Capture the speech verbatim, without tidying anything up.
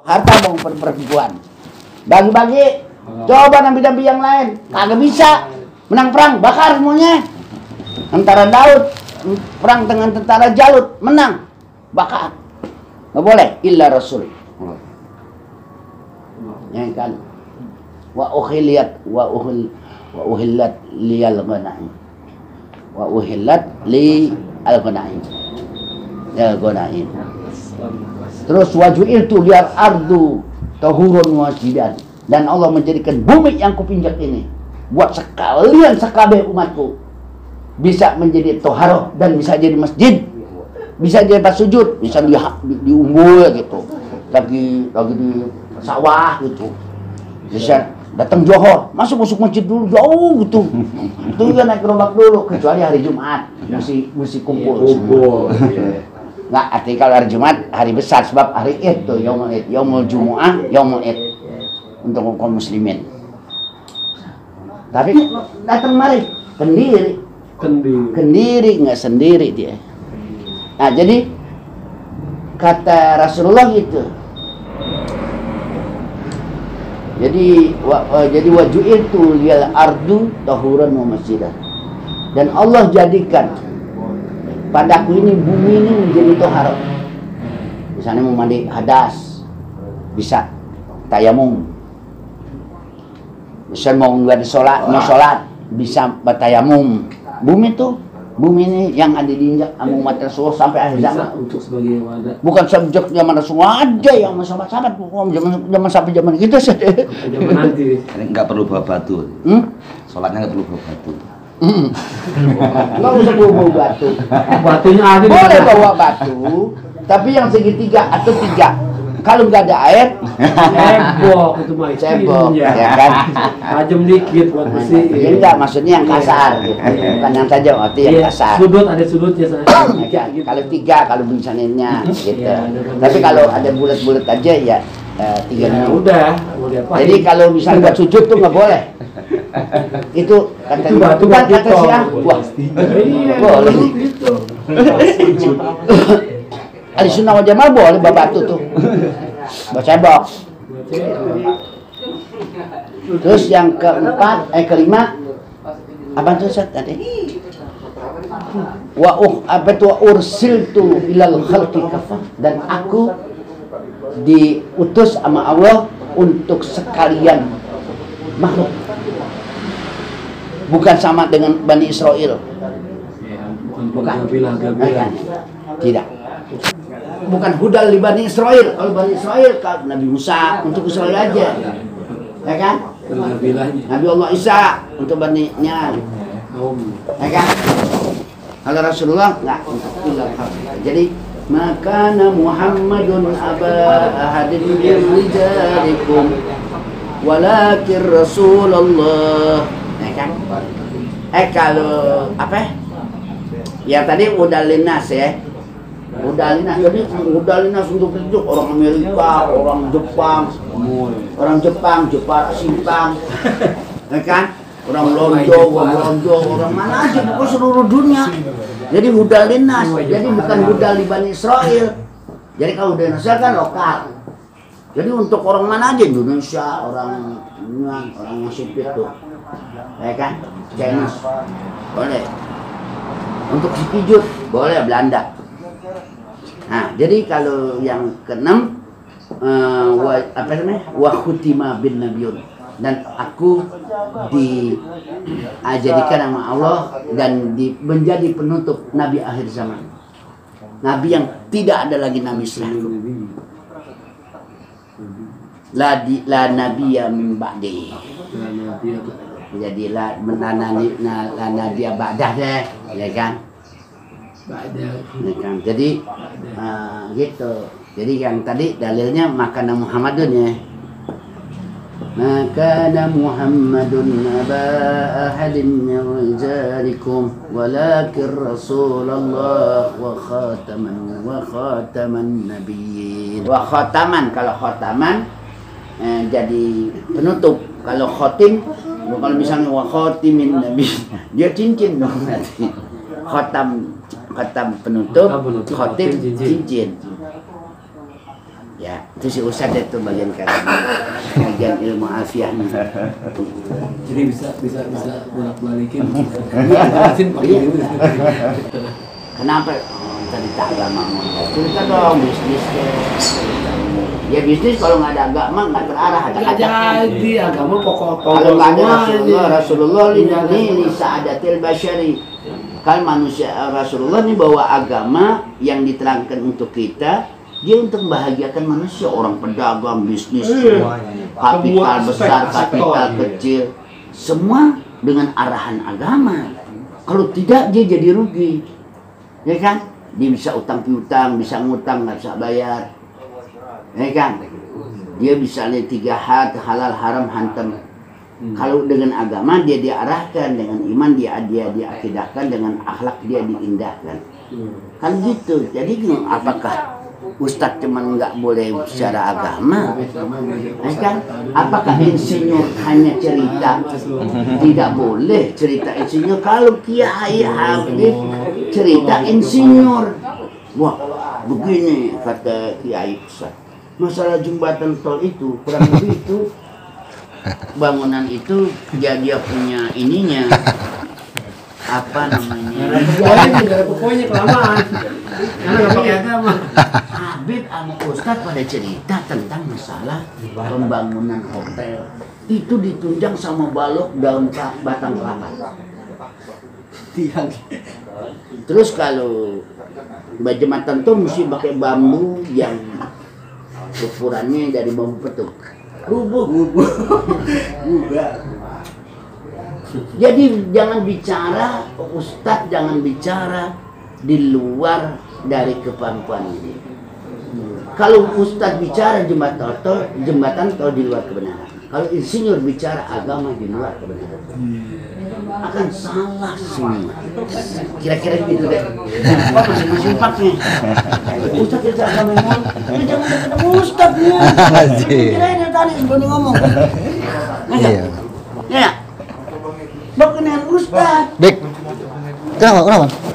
harta maupun perempuan. Bagi-bagi. Coba nabi-nabi yang lain kagak bisa menang perang, bakar semuanya. Antara Daud perang dengan tentara Jalut, menang, bakar. Nggak boleh, illa Rasul. Ya kan? Wa ukhiliyat wa uhil wa uhillat liyal ghanaim. Wa uhillat li al ghanaim. Ya ghanaim. Terus waju'il tu liar ardu tahurun wasidan. Dan Allah menjadikan bumi yang kupinjak ini buat sekalian sekabeh umatku bisa menjadi toharoh dan bisa jadi masjid, bisa jadi tempat sujud, bisa di, di, di umbul gitu, lagi lagi di sawah gitu, bisa datang Johor, masuk masuk masjid dulu jauh gitu, itu juga naik gerobak dulu, kecuali hari Jumat mesti mesti kumpul. Nggak, artinya kalau hari Jumat hari besar sebab hari Id tuh, yaumul Id, yaumul Jumu'ah, yaumul Id untuk kaum muslimin. Tapi datang mari kendiri, kendiri, kendiri nggak sendiri dia. Nah jadi kata Rasulullah gitu. Jadi wa, uh, jadi waju'iltu liyal ardu tahuran wa masjidan. Dan Allah jadikan padaku ini bumi ini menjadi tohar. Misalnya mau mandi hadas, bisa tayamum. Bisa mau nggak sholat, mau sholat bisa bertayamum. Bumi tuh, bumi ini yang ada diinjak sama umat Rasulullah sampai akhir zaman. Untuk sebagai wadah. Bukan sejak zaman Rasulullah aja yang sahabat-sahabat, zaman zaman sampai zaman kita sih. Zaman nanti. Nggak perlu bawa batu. Hmm? Sholatnya nggak perlu bawa batu. Hmm. Nggak usah bawa batu. Batunya ada. Boleh bawa batu, tapi yang segitiga atau tiga. Kalau nggak ada air, cebok itu mah cebok, ya, ya kan? Tajam dikit buat bersihin. Ya enggak, maksudnya yang kasar, gitu. Bukan yang tajam, arti yang Iya, kasar. sudut ada sudutnya sana. Ya, Gitu. kalau tiga, kalau misalnya gitu. Ya, Tapi kalau ada bulat-bulat aja ya eh, tiga Ya, minggu. udah, mau diapain? Jadi kalau misalnya buat sujud tuh nggak boleh. Itu kata Itu batu bukan batu kata siang. Wah, Iya, boleh. gitu. Ahli sunnah wal jamaah boleh bawa batu tuh. Bawa cebok. Terus yang keempat, eh kelima, apa tuh Ustaz tadi? Wa uh apa tuh ursiltu ilal khalqi kafah, dan aku diutus sama Allah untuk sekalian makhluk. Bukan sama dengan Bani Israel. Bukan. Bukan. Tidak. Bukan hudal di Bani Israel. Kalau Bani Israel kalau Nabi Musa untuk Israel aja, ya kan? Nabi Allah Isa untuk Bani-nya, ya kan? Kalau Rasulullah enggak untuk ilal khalq. Jadi makana Muhammadun aba ahadin min rijalikum walakin Rasulullah, ya kan? Eh kalau apa? Ya tadi udah linas ya. Udah linas, jadi udah linas untuk tunjuk orang Amerika, orang Jepang, orang Jepang, Jepang, Simpang, ya kan? Orang Londo, orang Londo, orang mana aja, pokoknya seluruh dunia. Jadi udah linas, jadi bukan budal di Bani Israel. Jadi kalau udah Indonesia kan lokal. Jadi untuk orang mana aja, Indonesia, orang Yunan, orang yang sipit tuh, ya kan? Chinese, boleh. Untuk Sikijut, boleh Belanda. Nah, jadi kalau yang keenam uh, wa, apa namanya? Wa khutima bin nabiyun, dan aku dijadikan sama Allah dan di, menjadi penutup nabi akhir zaman. Nabi yang tidak ada lagi nabi setelahku. La di, la nabiyya min ba'di. Jadi la menanani la nabiyya ba'dah deh, ya kan? Kan? Jadi uh, gitu. Jadi yang tadi dalilnya makana Muhammadun ya. Makana Muhammadun aba ahadin min rijalikum walakin Rasulullah wa khataman wa khataman nabiyyin. Wa khataman, kalau khataman eh, jadi penutup. Kalau khotim, kalau misalnya wa khatimin nabi, dia cincin dong nanti. Khatam khatam penutup, khotim cincin. Ya, itu si Ustadz itu bagian kanan, bagian ilmu alfiahnya. Jadi bisa bisa bisa bolak balikin. Iya, Jelasin pakai iya. ini. Kenapa? Oh, cerita agama mau cerita dong bisnis deh. Ya bisnis kalau nggak ada agama nggak terarah, ada Nggak jadi agama pokok-pokok. Kalau nggak ada semua Rasulullah, ini. Rasulullah ini li sa'adatil basyari. Kan manusia Rasulullah ini bawa agama yang diterangkan untuk kita, dia untuk membahagiakan manusia, orang pedagang, bisnis, kapital besar, kapital kecil, semua dengan arahan agama. Kalau tidak dia jadi rugi, ya kan? Dia bisa utang piutang, bisa ngutang nggak bisa bayar, ya kan? Dia bisa lihat tiga hat halal haram hantam. Hmm. Kalau dengan agama dia diarahkan, dengan iman dia dia diakidahkan, dengan akhlak dia diindahkan. Hmm. Kan gitu. Jadi apakah Ustadz cuman nggak boleh bicara agama? Ya kan? Apakah insinyur hanya cerita? Tidak boleh cerita insinyur. Kalau Kiai Habib cerita insinyur, wah begini kata Kiai Ustadz. Masalah jembatan tol itu kurang lebih itu bangunan itu dia dia punya ininya apa namanya? Pokoknya tidak ada pokoknya kelamaan. Karena nggak pakai agama. Habib sama Ustadz pada cerita tentang masalah pembangunan hotel itu ditunjang sama balok daun batang kelapa. Terus kalau jembatan tuh mesti pakai bambu yang ukurannya dari bambu petung. Rubuh, rubuh, Jadi jangan bicara, Ustadz jangan bicara di luar dari kemampuan ini. Kalau Ustadz bicara jembatan tol, jembatan tol di luar kebenaran. Kalau insinyur bicara agama di luar kebenaran, akan salah semua. Kira-kira gitu deh. Apa masih masih empatnya? Ustadz bicara agama yang ini jangan ketemu Ustadznya. Kira ini tadi sebelum ngomong. Iya. Ya. Bukan dengan Ustadz. Dik. Kenapa? Kenapa?